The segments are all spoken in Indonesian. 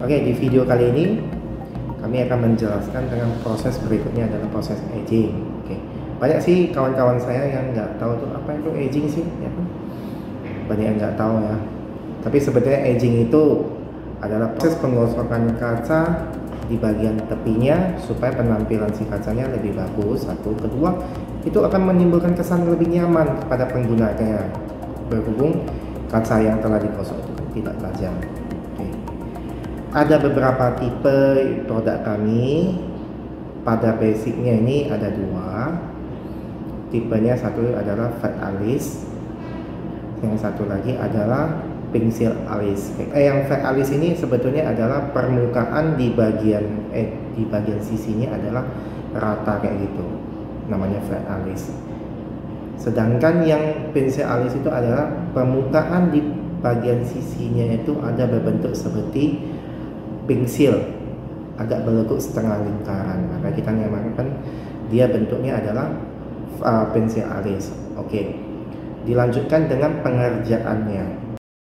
Oke, di video kali ini kami akan menjelaskan tentang proses berikutnya adalah proses aging. Oke, banyak sih kawan-kawan saya yang nggak tahu tuh apa itu aging sih, ya kan? Banyak yang nggak tahu ya. Tapi sebetulnya aging itu adalah proses pengosokan kaca di bagian tepinya supaya penampilan si kacanya lebih bagus. Satu, kedua, itu akan menimbulkan kesan lebih nyaman kepada penggunanya. Berhubung kaca yang telah digosok itu tidak tajam. Oke. Ada beberapa tipe produk kami. Pada basicnya ini ada dua. Tipenya satu adalah flat alis, yang satu lagi adalah pensil alis. Yang flat alis ini sebetulnya adalah permukaan di bagian sisinya adalah rata kayak gitu, namanya flat alis. Sedangkan yang pensil alis itu adalah permukaan di bagian sisinya itu ada berbentuk seperti pensil, agak berlekuk setengah lingkaran, maka kita namakan dia bentuknya adalah pensil alis. Oke, dilanjutkan dengan pengerjaannya.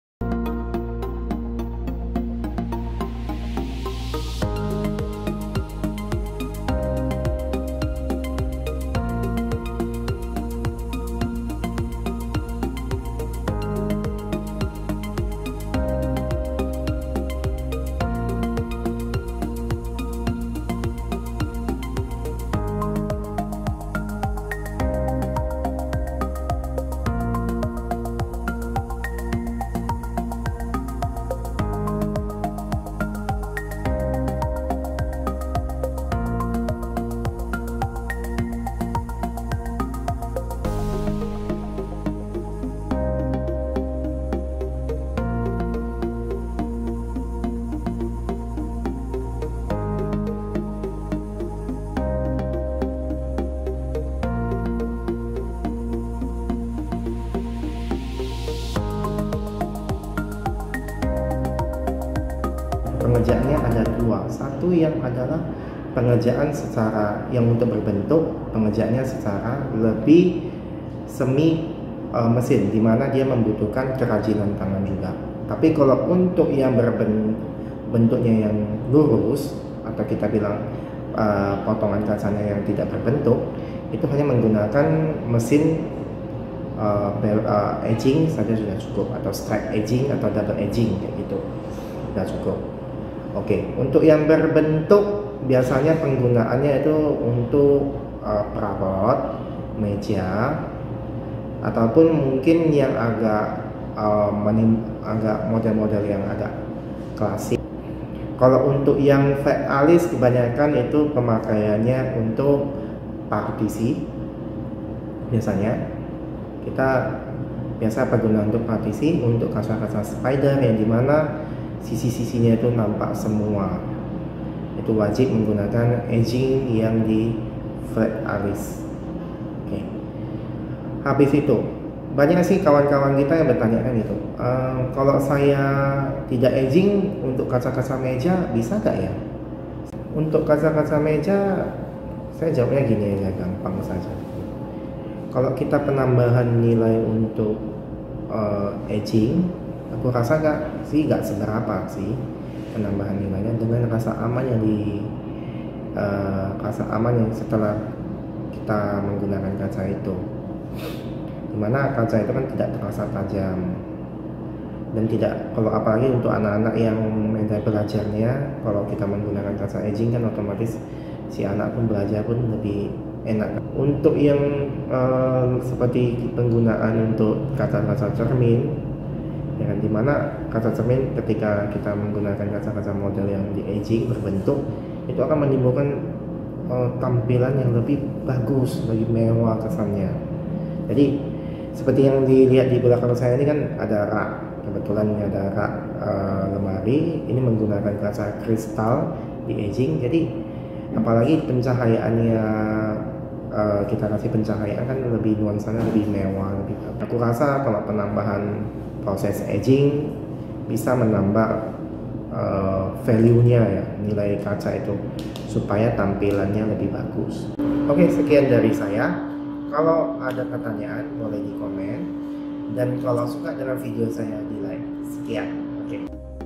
Pengerjaannya ada dua. Satu yang adalah pengerjaan secara yang untuk berbentuk, pengerjaannya secara lebih semi mesin, di mana dia membutuhkan kerajinan tangan juga. Tapi kalau untuk yang bentuknya yang lurus, atau kita bilang potongan kacanya yang tidak berbentuk, itu hanya menggunakan mesin edging saja sudah cukup, atau straight edging atau double edging kayak gitu, sudah cukup. Oke, untuk yang berbentuk biasanya penggunaannya itu untuk perabot, meja, ataupun mungkin yang agak model-model yang agak klasik. Kalau untuk yang flat alis kebanyakan itu pemakaiannya untuk partisi. Biasanya kita biasa penggunaan untuk partisi untuk kaca-kaca spider yang dimana sisi-sisinya itu nampak semua. Itu wajib menggunakan edging yang di flat alis. Oke. Habis itu banyak sih kawan-kawan kita yang bertanya kan gitu, kalau saya tidak edging untuk kaca-kaca meja bisa gak ya? Untuk kaca-kaca meja saya jawabnya gini aja, gampang saja. Kalau kita penambahan nilai untuk edging, aku rasa gak seberapa sih penambahan nilainya dengan rasa aman yang setelah kita menggunakan kaca itu, dimana kaca itu kan tidak terasa tajam dan tidak, kalau apalagi untuk anak-anak yang media belajarnya, kalau kita menggunakan kaca edging kan otomatis si anak pun belajar pun lebih enak. Untuk yang seperti penggunaan untuk kaca-kaca cermin, ya kan, dimana kaca cermin ketika kita menggunakan kaca-kaca model yang di edging berbentuk, itu akan menimbulkan tampilan yang lebih bagus, lebih mewah kesannya. Jadi seperti yang dilihat di belakang saya ini kan ada rak, kebetulan ini ada rak lemari, ini menggunakan kaca kristal di edging. Jadi apalagi pencahayaannya, kita kasih pencahayaan kan lebih nuansanya lebih mewah, lebih. Aku rasa kalau penambahan proses edging bisa menambah value-nya ya, nilai kaca itu, supaya tampilannya lebih bagus. Oke, sekian dari saya. Kalau ada pertanyaan boleh di komen, dan kalau suka dengan video saya di like. Sekian. Oke.